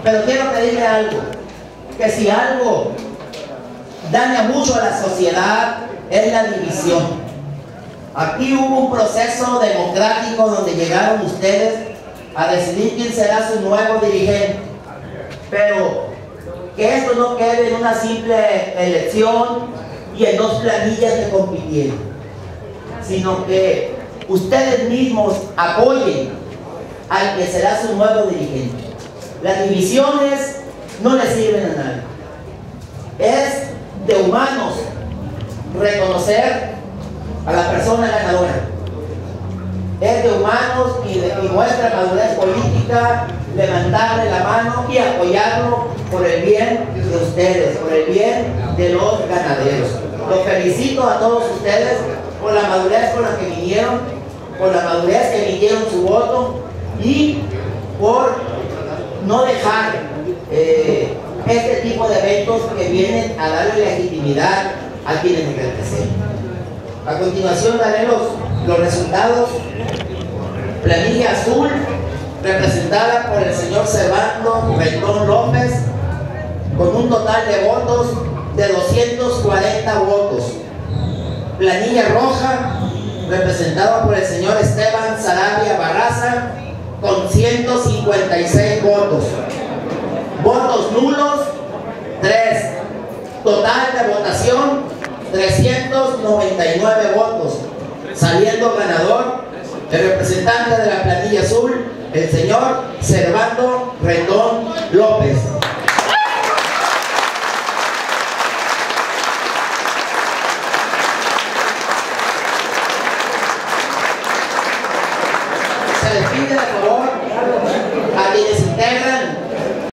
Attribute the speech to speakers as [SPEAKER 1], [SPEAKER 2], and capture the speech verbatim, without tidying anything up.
[SPEAKER 1] Pero quiero pedirle algo, que si algo daña mucho a la sociedad es la división. Aquí hubo un proceso democrático donde llegaron ustedes a decidir quién será su nuevo dirigente, pero que esto no quede en una simple elección y en dos planillas que compitieron, sino que ustedes mismos apoyen al que será su nuevo dirigente. Las divisiones no le sirven a nadie. Es de humanos reconocer a la persona ganadora. Es de humanos y de y nuestra madurez política levantarle la mano y apoyarlo por el bien de ustedes, por el bien de los ganaderos. Los felicito a todos ustedes por la madurez con la que vinieron, por la madurez que emitieron su voto y por no dejar eh, este tipo de eventos que vienen a darle legitimidad a quienes nos representan. A continuación daré los, los resultados. Planilla azul, representada por el señor Servando Rendón López, con un total de votos de doscientos cuarenta votos. Planilla roja, representada por el señor Esteban Sarabia Barraza, con ciento cincuenta y seis votos. Votos nulos, tres. Total de votación, trescientos noventa y nueve votos, saliendo ganador el representante de la planilla azul, el señor Servando Rendón